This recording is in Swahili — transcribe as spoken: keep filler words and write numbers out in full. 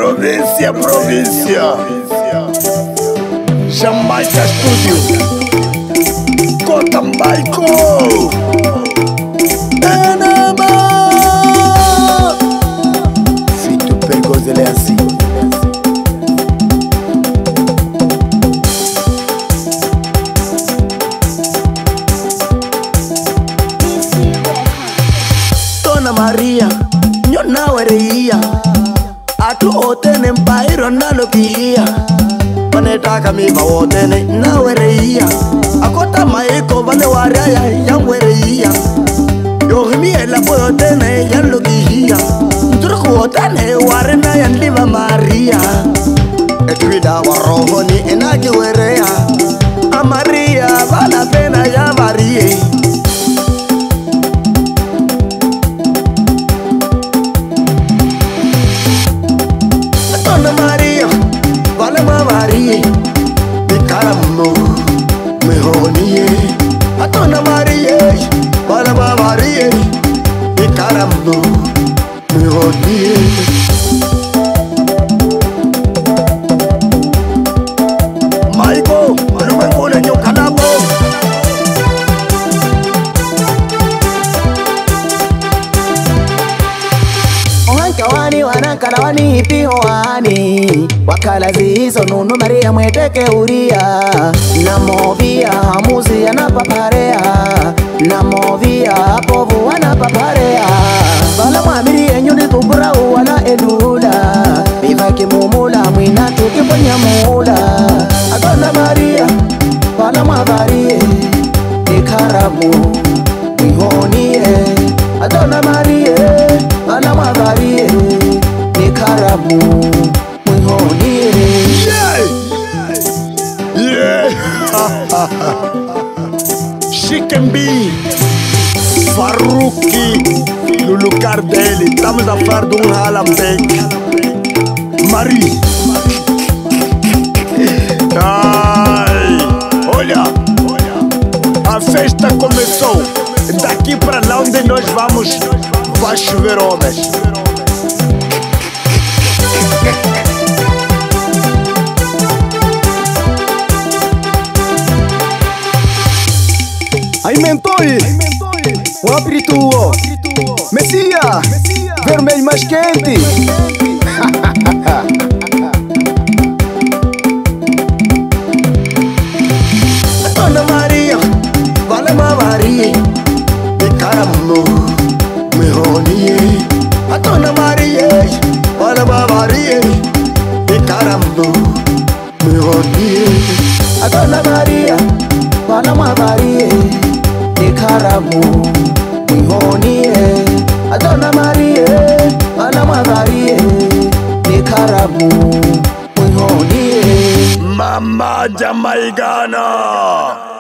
Província, província. Jamaica Studio. Cotamaico. Enema. Fito perigoso, ele é assim. Dona Maria, nyona wereia. Atu otene mpairo nalokia. Panetaka miba otene na wereia. Akota maiko vale waraya yang wereia. Yohimi ela po otene yang lokia. Nturku otene warena yang liva Maria. Etwida warohoni enaki werea. Amaria vala pena ya varie. Dona Maria, vale ma varie. Mi caramo, mi honie. Dona Maria, vale ma varie. Mi caramo, mi honie. Maigo, ano me pone yo calabo. Kawani wanakala wani piho wani wakala zizo nunu Maria mweteke uria na movia hamuzi anapaparea na movia povu wanapaparea bala mwamiri enyundi tubura uwana elula biva kimumula mwina tukiponya mula Dona Maria bala mwavarie ikaramu mihonie Dona Maria bala mwavarie ikaramu mihonie. Yeah, yeah. Chicambi, Faruqui, no lugar dele, estamos a falar de um Halambek. Marie. Ai, olha, a festa começou. Daqui para lá onde nós vamos, vai chover homens. Ai mentoi, o abrituo, Messia, vermelho mais quente. Dona Maria, vale ma varie. Mi caramo, mi honie. Dona Maria, vale ma varie. Mi caramo, mi honie. Dona Maria, bala mwavarie ikaramu mihonie. Dona Maria, bala mwavarie ikaramu mihonie. Mama Jamaicana.